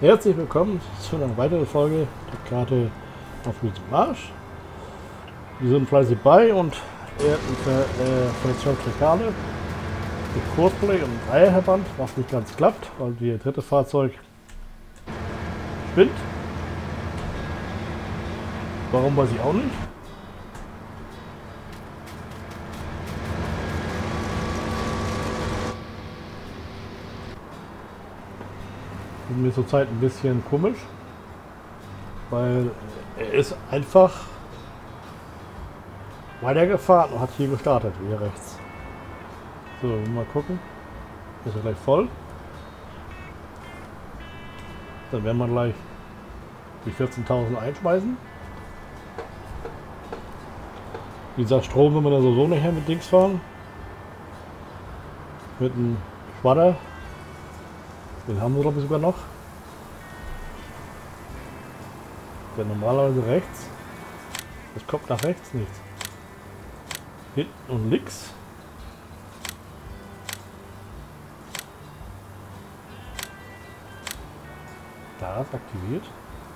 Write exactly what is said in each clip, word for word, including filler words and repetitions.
Herzlich willkommen zu einer weiteren Folge der Karte auf diesem Marsch. Wir sind fleißig bei und ernten für äh, Verletzungsrekale mit Kursplay und Dreierverband, was nicht ganz klappt, weil das dritte Fahrzeug spinnt. Warum, weiß ich auch nicht. Ist mir zurzeit ein bisschen komisch, weil er ist einfach weitergefahren und hat hier gestartet, hier rechts. So, mal gucken. Ist er gleich voll. Dann werden wir gleich die vierzehntausend einschmeißen. Wie gesagt, Strom will man da so nicht mehr mit Dings fahren. Mit einem Schwadder. Den haben wir glaube ich sogar noch. Der normalerweise rechts. Das kommt nach rechts nichts. Hinten und links. Da ist aktiviert.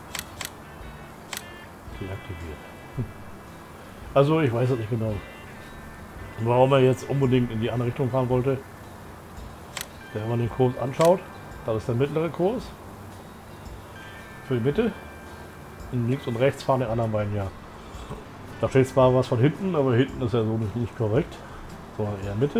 Deaktiviert. Also ich weiß es nicht genau. Warum er jetzt unbedingt in die andere Richtung fahren wollte. Wenn man den Kurs anschaut, das ist der mittlere Kurs. Für die Mitte. Und links und rechts fahren die anderen beiden ja. Da steht zwar was von hinten, aber hinten ist ja so nicht, nicht korrekt. Sondern eher Mitte.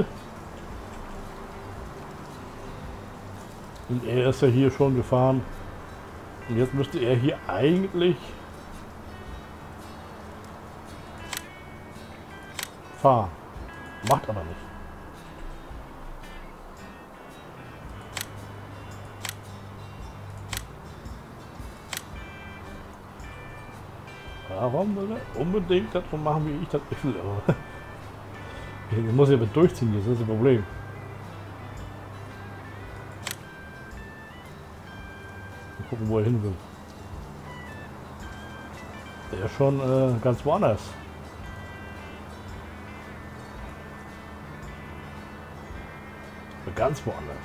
Und er ist ja hier schon gefahren. Und jetzt müsste er hier eigentlich fahren. Macht aber nicht. Warum will er unbedingt das so machen, wie ich das will? Aber ich muss ja mit durchziehen, das ist das Problem. Mal gucken, wo er hin will. Der ist schon äh, ganz woanders. Ganz woanders.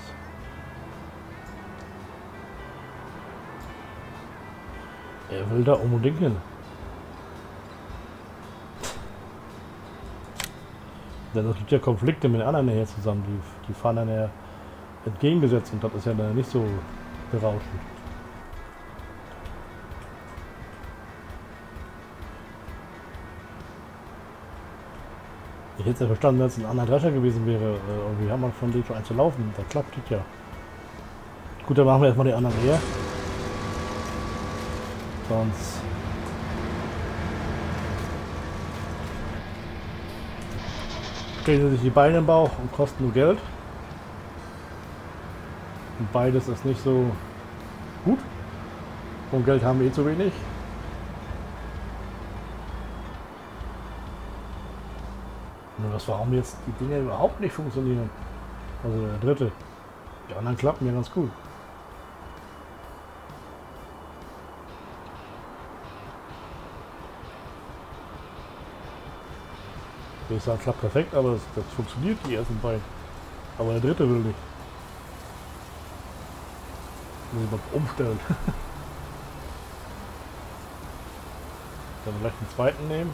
Er will da unbedingt hin. Denn es gibt ja Konflikte mit den anderen hier zusammen, die, die fahren dann ja entgegengesetzt und das ist ja dann nicht so berauschend. Ich hätte es ja verstanden, wenn es ein anderer Drescher gewesen wäre. Irgendwie haben wir von D schon eins zu laufen. Da klappt das ja. Gut, dann machen wir erstmal die anderen her. Sonst stellen sich die Beine im Bauch und kosten nur Geld. Und beides ist nicht so gut. Und Geld haben wir eh zu wenig. Nur das, warum jetzt die Dinge überhaupt nicht funktionieren. Also der dritte. Die anderen klappen ja ganz gut. Ich sage, klappt perfekt, aber das, das funktioniert die ersten beiden. Aber der dritte will nicht. Muss ich mal umstellen. Dann vielleicht den zweiten nehmen.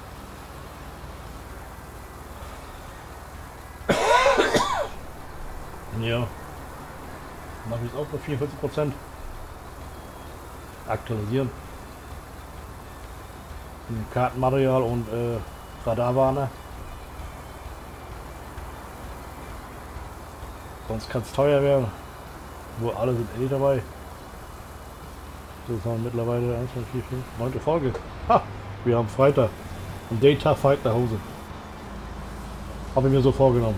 Ja, mache ich es auch bei vierundvierzig Prozent. Aktualisieren. Kartenmaterial und äh, Radarwarner. Sonst kann es teuer werden. Wo alle sind eh dabei. Das haben mittlerweile eins, zwei, vier, fünf, neunte Folge. Ha! Wir haben Freitag. Und den Tag fahre ich nach Hause. Habe ich mir so vorgenommen.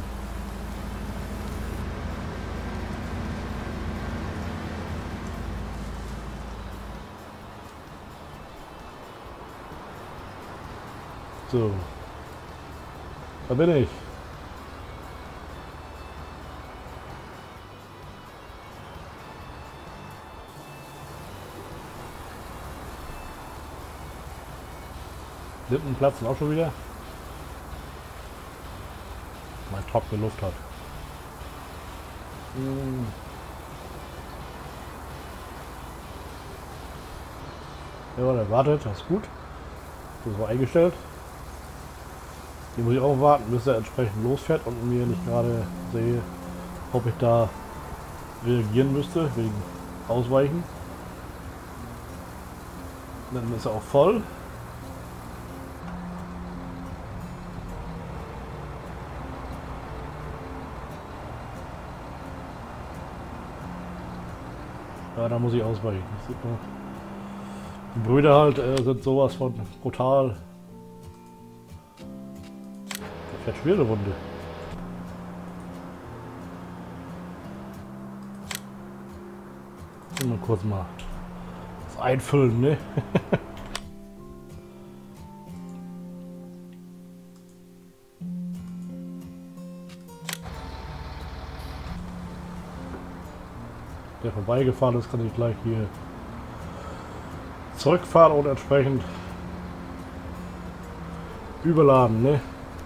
So, da bin ich. Lippen platzen auch schon wieder. Weil trockene Luft hat. Hm. Ja, der wartet, das ist gut. Das war eingestellt. Hier muss ich auch warten, bis er entsprechend losfährt und mir nicht gerade sehe, ob ich da reagieren müsste, wegen Ausweichen. Dann ist er auch voll. Ja, da muss ich ausweichen. Das sieht man. Die Brüder halt äh, sind sowas von brutal. Der fährt schwere Runde. Und mal kurz mal das einfüllen, ne? Der vorbeigefahren ist, kann ich gleich hier zurückfahren und entsprechend überladen, ne?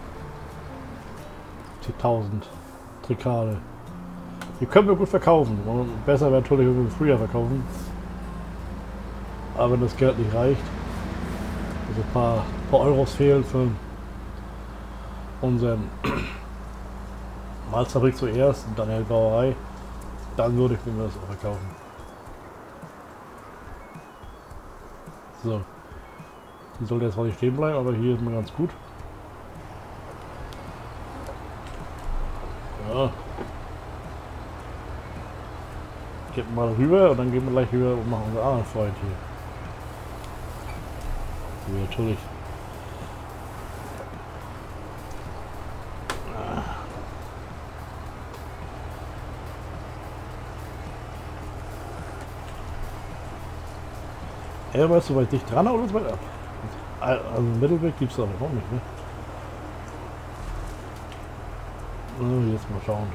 Die tausend Trikale. Die können wir gut verkaufen. Und besser wäre natürlich, wenn wir früher verkaufen. Aber wenn das Geld nicht reicht, also ein paar, paar Euros fehlen für unseren Malzfabrik zuerst und dann die Brauerei, dann würde ich mir das auch verkaufen. So. Die sollte jetzt zwar nicht stehen bleiben, aber hier ist mir ganz gut. Ja. Gehen wir mal rüber und dann gehen wir gleich rüber und machen unseren anderen Freund hier. So, natürlich. Er war so weit dicht dran oder so weit ab? Also einen Mittelweg gibt es aber auch nicht, ne? So, jetzt mal schauen.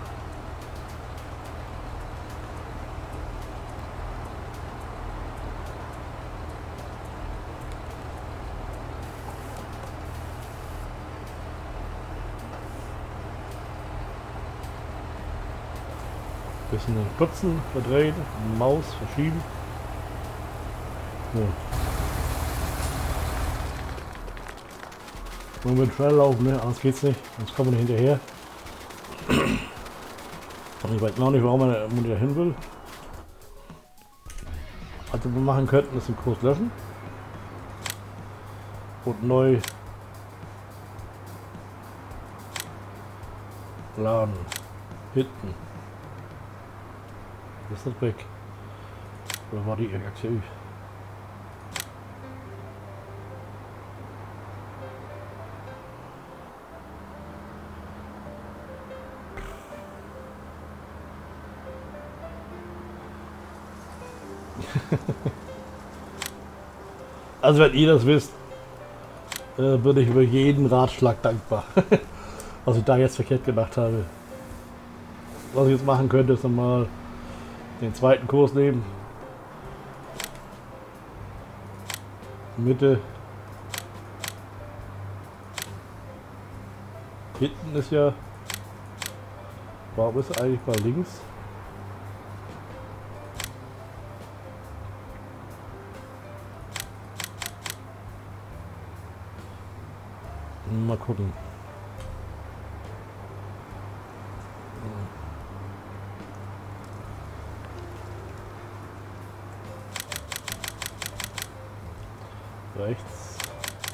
Bisschen den Putzen verdrehen, Maus verschieben. So. Nur mit schnell laufen, ne? Anders geht's nicht, sonst kommen wir nicht hinterher. Und ich weiß noch nicht, warum man da hin will. Was wir machen könnten, ist den Kurs löschen. Und neu laden. Hinten. Ist das weg? Oder war die Achse? Also wenn ihr das wisst, äh, bin ich über jeden Ratschlag dankbar, was ich da jetzt verkehrt gemacht habe. Was ich jetzt machen könnte, ist nochmal den zweiten Kurs nehmen. Mitte. Hinten ist ja... Warum ist er eigentlich bei links? Mal gucken. Rechts.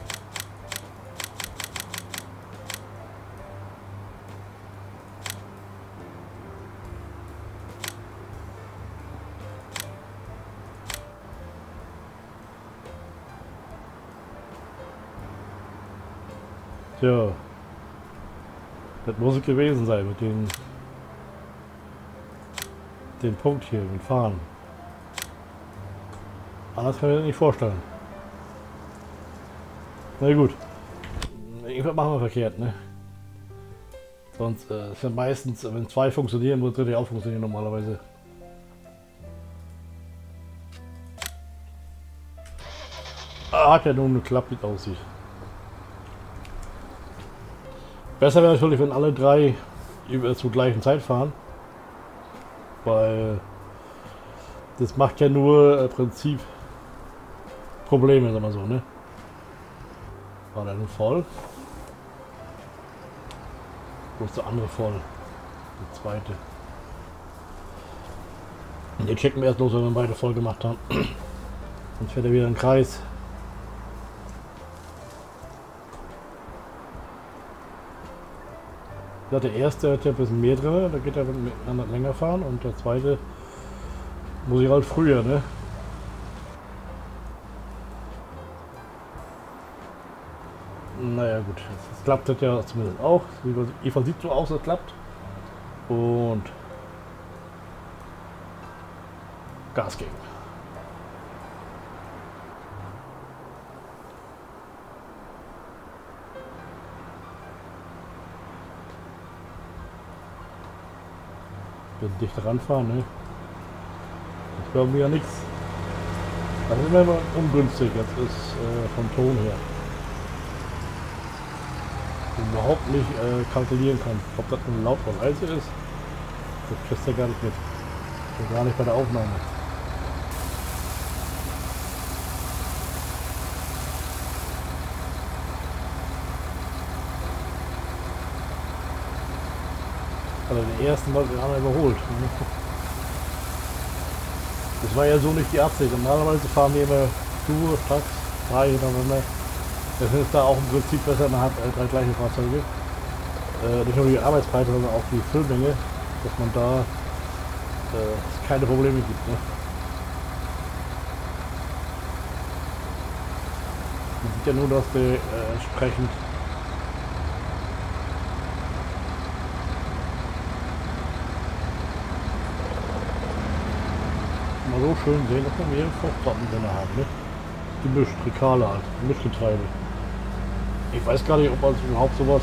Tja, das muss es gewesen sein mit den, den Punkt hier, mit Fahren. Anders kann ich mir das nicht vorstellen. Na gut, irgendwas machen wir verkehrt, ne? Sonst äh, ist ja meistens, wenn zwei funktionieren, muss das dritte auch funktionieren normalerweise. Ah, hat ja nun geklappt, wie es aussieht. Besser wäre natürlich, wenn alle drei zur gleichen Zeit fahren, weil das macht ja nur äh, Prinzip Probleme, sagen wir so, ne? War der nun voll? Wo ist der andere voll? Die zweite. Und den checken wir erst los, wenn wir beide voll gemacht haben. Sonst fährt er wieder im Kreis. Ja, der erste hat ja ein bisschen mehr drin, da geht er miteinander länger fahren, und der zweite muss ich halt früher, ne? Naja gut, es klappt das ja zumindest auch. Eva sieht so aus, es klappt. Und Gas geben. Bisschen dichter ranfahren, ne? Das glauben wir ja nichts. Das ist immer ungünstig, jetzt ist äh, vom Ton her. Überhaupt nicht äh, kalkulieren kann, ob das nun laut oder leise ist. Das kriegst du gar nicht mit. Und gar nicht bei der Aufnahme. Also den ersten Mal den anderen überholt. Das war ja so nicht die Absicht. Normalerweise fahren wir immer Tour, Tax, drei hintereinander. Das ist da auch im Prinzip besser, man hat äh, drei gleiche Fahrzeuge. Äh, nicht nur die Arbeitsbreite, sondern auch die Füllmenge, dass man da äh, es keine Probleme gibt. Ne? Man sieht ja nur, dass die äh, entsprechend mal so schön sehen, dass wir mehrere Fruchtsorten drin haben. Ne? Gemischt, Rekale halt, Mischgetreide. Ich weiß gar nicht, ob man überhaupt sowas.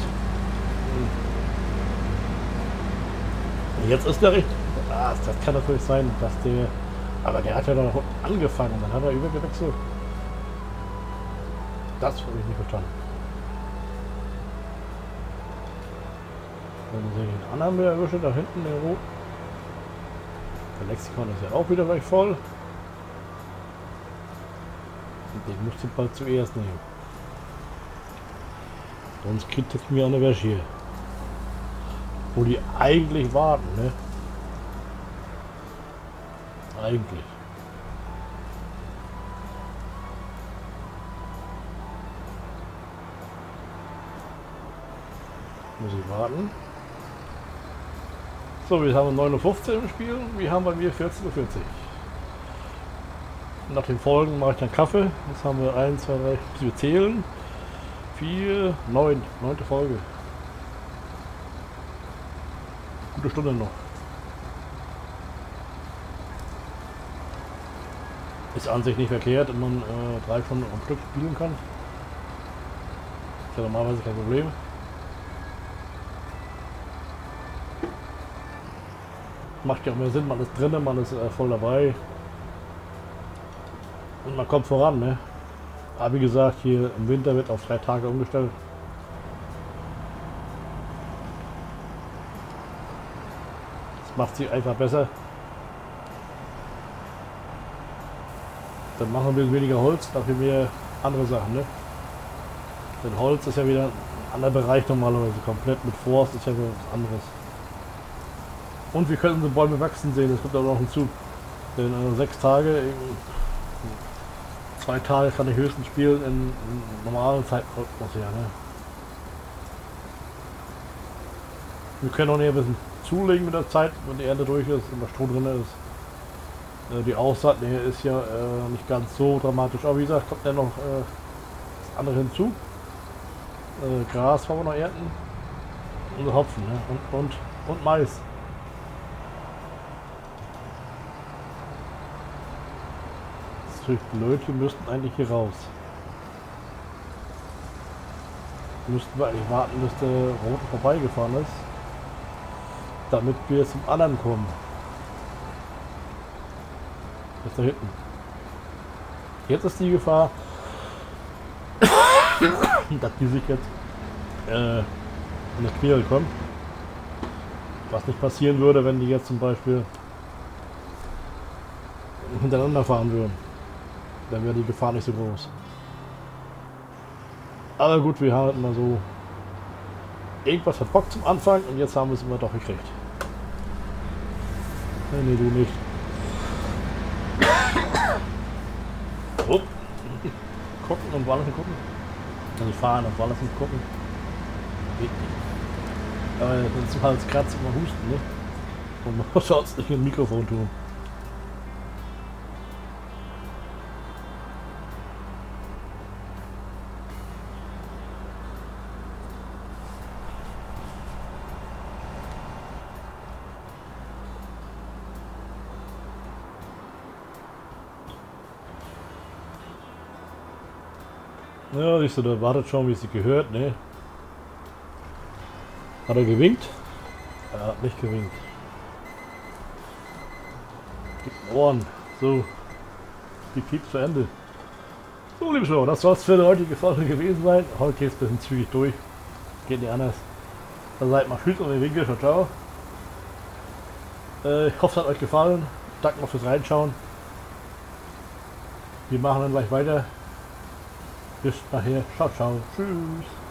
Jetzt ist der richtig. Ah, das kann natürlich sein, dass der. Aber der hat ja noch angefangen, dann hat er übergewechselt. Das habe ich nicht verstanden. Dann sehe ich den anderen mehr erwische, da hinten der Rot. Der Lexikon ist ja auch wieder gleich voll. Und den musst du bald zuerst nehmen. Sonst kriegt es mir eine Wäsche hier. Wo die eigentlich warten, ne? Eigentlich. Muss ich warten. So, wir haben neun Uhr fünfzehn im Spiel. Wir haben bei mir vierzehn Uhr vierzig. Nach den Folgen mache ich dann Kaffee. Jetzt haben wir eins, zwei, drei, wir zählen. vier, neun, neunte Folge. Gute Stunde noch. Ist an sich nicht verkehrt, wenn man äh, drei Stunden am Stück spielen kann. Ist ja normalerweise kein Problem. Macht ja auch mehr Sinn, man ist drinnen, man ist äh, voll dabei. Und man kommt voran, ne? Aber wie gesagt, hier im Winter wird auf drei Tage umgestellt. Das macht sie einfach besser. Dann machen wir weniger Holz, dafür mehr andere Sachen, ne? Denn Holz ist ja wieder ein anderer Bereich normalerweise, komplett mit Forst ist ja wieder was anderes. Und wir können unsere Bäume wachsen sehen, das kommt auch noch hinzu. Denn äh, sechs Tage, in, zwei Tage kann ich höchstens spielen in, in normalen Zeitrhythmus, ja, ne? Wir können auch nicht ein bisschen zulegen mit der Zeit, wenn die Ernte durch ist und der Stroh drin ist. Die Aussaat nee, ist ja äh, nicht ganz so dramatisch, aber wie gesagt, kommt ja noch äh, das andere hinzu. Äh, Gras wollen wir noch ernten und Hopfen, ne? und, und, und Mais. Das ist blöd, wir müssten eigentlich hier raus. Müssten wir eigentlich warten, bis der Rote vorbeigefahren ist, damit wir zum anderen kommen. Da hinten. Jetzt ist die Gefahr, dass die sich jetzt äh, in das Quere kommen. Was nicht passieren würde, wenn die jetzt zum Beispiel hintereinander fahren würden. Dann wäre die Gefahr nicht so groß. Aber gut, wir hatten mal so irgendwas verbockt zum Anfang und jetzt haben wir es immer doch gekriegt. Nee, nee, du nicht. Oh. Gucken und woanders gucken. Also fahren und woanders gucken. Geht nicht. Aber wenn es Hals kratzt und man husten, ne? Und man muss sonst nicht mit dem Mikrofon tun. Ja, siehst du, da wartet schon, wie es sich gehört, ne? Hat er gewinkt? Er hat nicht gewinkt. Gibt Ohren. So. Die Pieps zu Ende. So, liebe Zuschauer, das soll es für die heutige Folge gewesen sein. Heute geht es ein bisschen zügig durch. Geht nicht anders. Dann seid mal tschüss und den Winkel. Ciao, ciao. Äh, ich hoffe, es hat euch gefallen. Danke noch fürs Reinschauen. Wir machen dann gleich weiter. Bis nachher. Ciao, ciao. Tschüss.